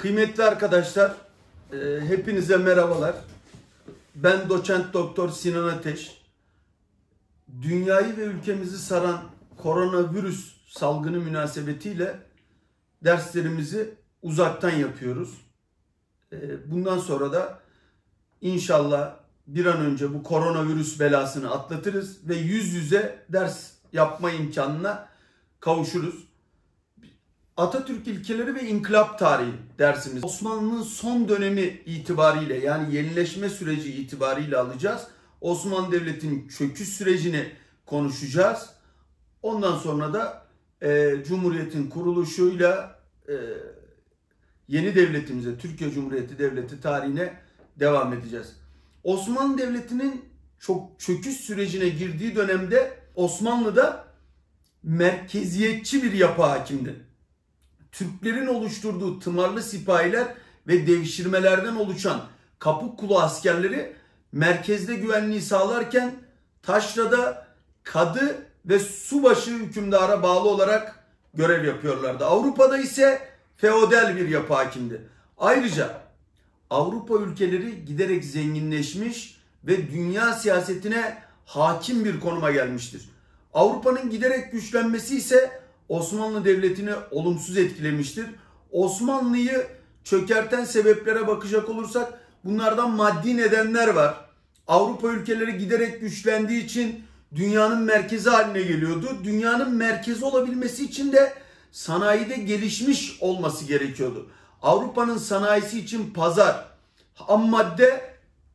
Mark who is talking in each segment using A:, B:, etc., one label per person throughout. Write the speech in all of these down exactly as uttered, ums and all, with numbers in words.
A: Kıymetli arkadaşlar, e, hepinize merhabalar. Ben doçent doktor Sinan Ateş. Dünyayı ve ülkemizi saran koronavirüs salgını münasebetiyle derslerimizi uzaktan yapıyoruz. E, bundan sonra da inşallah bir an önce bu koronavirüs belasını atlatırız ve yüz yüze ders yapma imkanına kavuşuruz. Atatürk ilkeleri ve inkılap tarihi dersimiz. Osmanlı'nın son dönemi itibariyle, yani yenileşme süreci itibariyle alacağız. Osmanlı Devleti'nin çöküş sürecini konuşacağız. Ondan sonra da e, Cumhuriyet'in kuruluşuyla e, yeni devletimize, Türkiye Cumhuriyeti Devleti tarihine devam edeceğiz. Osmanlı Devleti'nin çok çöküş sürecine girdiği dönemde Osmanlı'da merkeziyetçi bir yapı hakimdi. Türklerin oluşturduğu tımarlı sipahiler ve devşirmelerden oluşan Kapıkulu askerleri merkezde güvenliği sağlarken taşrada kadı ve subaşı hükümdara bağlı olarak görev yapıyorlardı. Avrupa'da ise feodal bir yapı hakimdi. Ayrıca Avrupa ülkeleri giderek zenginleşmiş ve dünya siyasetine hakim bir konuma gelmiştir. Avrupa'nın giderek güçlenmesi ise Osmanlı Devleti'ni olumsuz etkilemiştir. Osmanlı'yı çökerten sebeplere bakacak olursak bunlardan maddi nedenler var. Avrupa ülkeleri giderek güçlendiği için dünyanın merkezi haline geliyordu. Dünyanın merkezi olabilmesi için de sanayide gelişmiş olması gerekiyordu. Avrupa'nın sanayisi için pazar, ham madde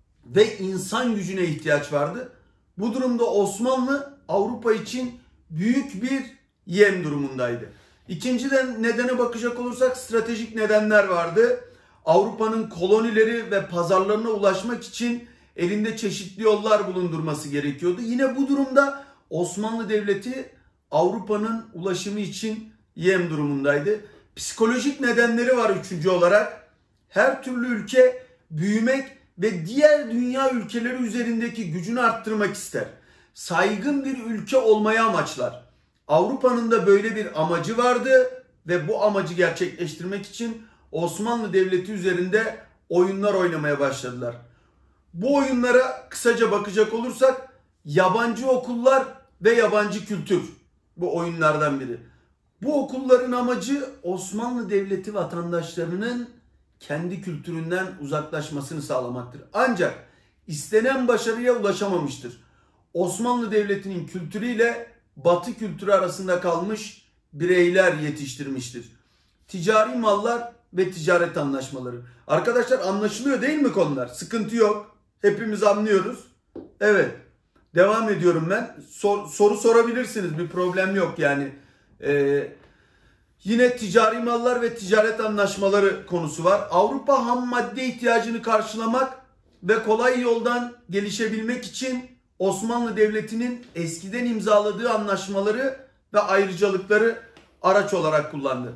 A: ve insan gücüne ihtiyaç vardı. Bu durumda Osmanlı Avrupa için büyük bir yem durumundaydı. İkinci nedene bakacak olursak stratejik nedenler vardı. Avrupa'nın kolonileri ve pazarlarına ulaşmak için elinde çeşitli yollar bulundurması gerekiyordu. Yine bu durumda Osmanlı Devleti Avrupa'nın ulaşımı için yem durumundaydı. Psikolojik nedenleri var üçüncü olarak. Her türlü ülke büyümek ve diğer dünya ülkeleri üzerindeki gücünü arttırmak ister. Saygın bir ülke olmayı amaçlar. Avrupa'nın da böyle bir amacı vardı ve bu amacı gerçekleştirmek için Osmanlı Devleti üzerinde oyunlar oynamaya başladılar. Bu oyunlara kısaca bakacak olursak yabancı okullar ve yabancı kültür bu oyunlardan biri. Bu okulların amacı Osmanlı Devleti vatandaşlarının kendi kültüründen uzaklaşmasını sağlamaktır. Ancak istenen başarıya ulaşamamıştır. Osmanlı Devleti'nin kültürüyle Batı kültürü arasında kalmış bireyler yetiştirmiştir. Ticari mallar ve ticaret anlaşmaları. Arkadaşlar anlaşılıyor değil mi konular? Sıkıntı yok. Hepimiz anlıyoruz. Evet. Devam ediyorum ben. Sor, soru sorabilirsiniz. Bir problem yok yani. Ee, yine ticari mallar ve ticaret anlaşmaları konusu var. Avrupa ham madde ihtiyacını karşılamak ve kolay yoldan gelişebilmek için Osmanlı Devleti'nin eskiden imzaladığı anlaşmaları ve ayrıcalıkları araç olarak kullandı.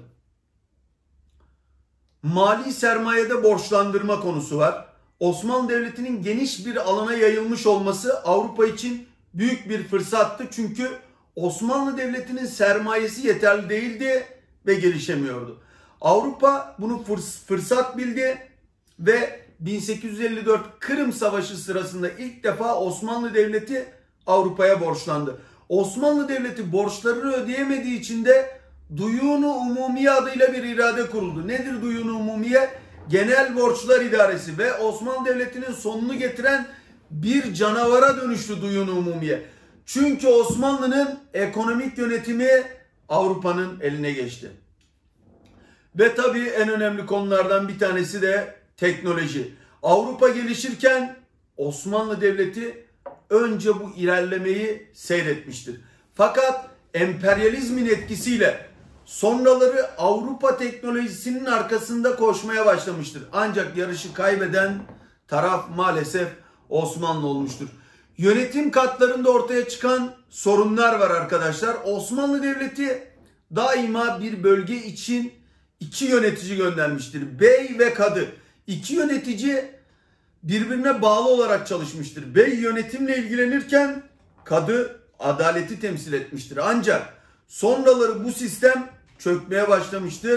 A: Mali sermayede borçlandırma konusu var. Osmanlı Devleti'nin geniş bir alana yayılmış olması Avrupa için büyük bir fırsattı. Çünkü Osmanlı Devleti'nin sermayesi yeterli değildi ve gelişemiyordu. Avrupa bunu fırs- fırsat bildi ve bin sekiz yüz elli dört Kırım Savaşı sırasında ilk defa Osmanlı Devleti Avrupa'ya borçlandı. Osmanlı Devleti borçlarını ödeyemediği için de Duyun-u Umumiye adıyla bir irade kuruldu. Nedir Duyun-u Umumiye? Genel Borçlar İdaresi ve Osmanlı Devleti'nin sonunu getiren bir canavara dönüştü Duyun-u Umumiye. Çünkü Osmanlı'nın ekonomik yönetimi Avrupa'nın eline geçti. Ve tabii en önemli konulardan bir tanesi de teknoloji. Avrupa gelişirken Osmanlı Devleti önce bu ilerlemeyi seyretmiştir. Fakat emperyalizmin etkisiyle sonraları Avrupa teknolojisinin arkasında koşmaya başlamıştır. Ancak yarışı kaybeden taraf maalesef Osmanlı olmuştur. Yönetim katlarında ortaya çıkan sorunlar var arkadaşlar. Osmanlı Devleti daima bir bölge için iki yönetici göndermiştir. Bey ve kadı. İki yönetici birbirine bağlı olarak çalışmıştır. Bey yönetimle ilgilenirken kadı adaleti temsil etmiştir. Ancak sonraları bu sistem çökmeye başlamıştır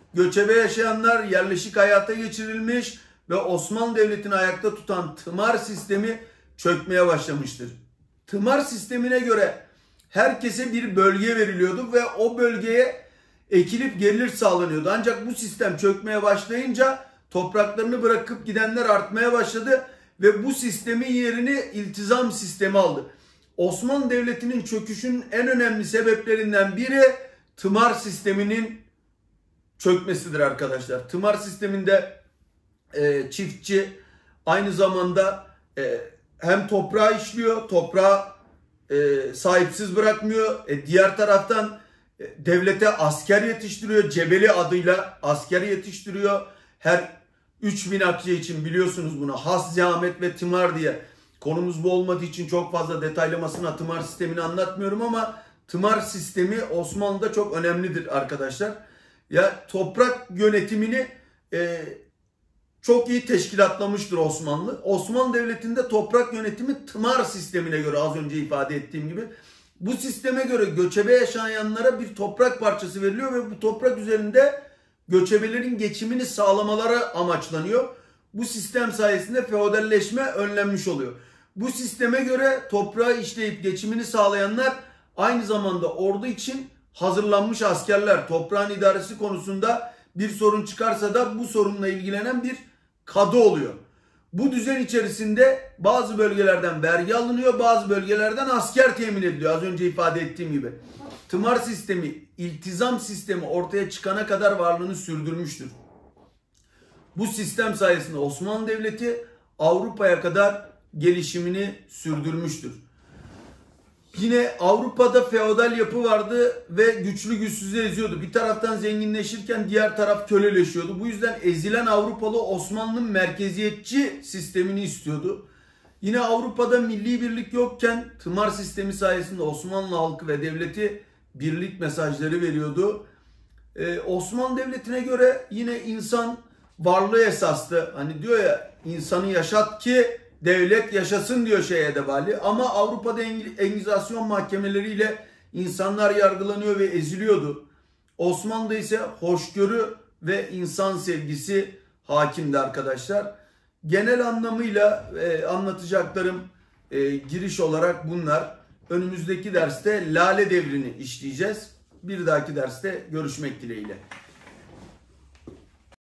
A: göçebe yaşayanlar yerleşik hayata geçirilmiş ve Osmanlı Devleti'ni ayakta tutan tımar sistemi çökmeye başlamıştır. Tımar sistemine göre herkese bir bölge veriliyordu ve o bölgeye ekilip gelir sağlanıyordu. Ancak bu sistem çökmeye başlayınca topraklarını bırakıp gidenler artmaya başladı ve bu sistemin yerini iltizam sistemi aldı. Osmanlı Devleti'nin çöküşünün en önemli sebeplerinden biri tımar sisteminin çökmesidir arkadaşlar. Tımar sisteminde e, çiftçi aynı zamanda e, hem toprağı işliyor, toprağı e, sahipsiz bırakmıyor. E, diğer taraftan e, devlete asker yetiştiriyor. Cebeli adıyla asker yetiştiriyor. Her üç bin akçe için biliyorsunuz bunu. Has, zahmet ve tımar diye. Konumuz bu olmadığı için çok fazla detaylamasına tımar sistemini anlatmıyorum ama tımar sistemi Osmanlı'da çok önemlidir arkadaşlar. Ya toprak yönetimini e, çok iyi teşkilatlamıştır Osmanlı. Osmanlı Devleti'nde toprak yönetimi tımar sistemine göre, az önce ifade ettiğim gibi. Bu sisteme göre göçebe yaşayanlara bir toprak parçası veriliyor ve bu toprak üzerinde göçebelerin geçimini sağlamaları amaçlanıyor. Bu sistem sayesinde feodalleşme önlenmiş oluyor. Bu sisteme göre toprağı işleyip geçimini sağlayanlar aynı zamanda ordu için hazırlanmış askerler. Toprağın idaresi konusunda bir sorun çıkarsa da bu sorunla ilgilenen bir kadı oluyor. Bu düzen içerisinde bazı bölgelerden vergi alınıyor, bazı bölgelerden asker temin ediliyor. Az önce ifade ettiğim gibi. Tımar sistemi, iltizam sistemi ortaya çıkana kadar varlığını sürdürmüştür. Bu sistem sayesinde Osmanlı Devleti Avrupa'ya kadar gelişimini sürdürmüştür. Yine Avrupa'da feodal yapı vardı ve güçlü güçsüzü eziyordu. Bir taraftan zenginleşirken diğer taraf köleleşiyordu. Bu yüzden ezilen Avrupalı Osmanlı'nın merkeziyetçi sistemini istiyordu. Yine Avrupa'da milli birlik yokken tımar sistemi sayesinde Osmanlı halkı ve devleti birlik mesajları veriyordu. Ee, Osmanlı Devleti'ne göre yine insan varlığı esastı. Hani diyor ya, insanı yaşat ki devlet yaşasın diyor şey edebali. Ama Avrupa'da Engizasyon mahkemeleriyle insanlar yargılanıyor ve eziliyordu. Osmanlı'da ise hoşgörü ve insan sevgisi hakimdi arkadaşlar. Genel anlamıyla e, anlatacaklarım e, giriş olarak bunlar. Önümüzdeki derste Lale Devri'ni işleyeceğiz. Bir dahaki derste görüşmek dileğiyle.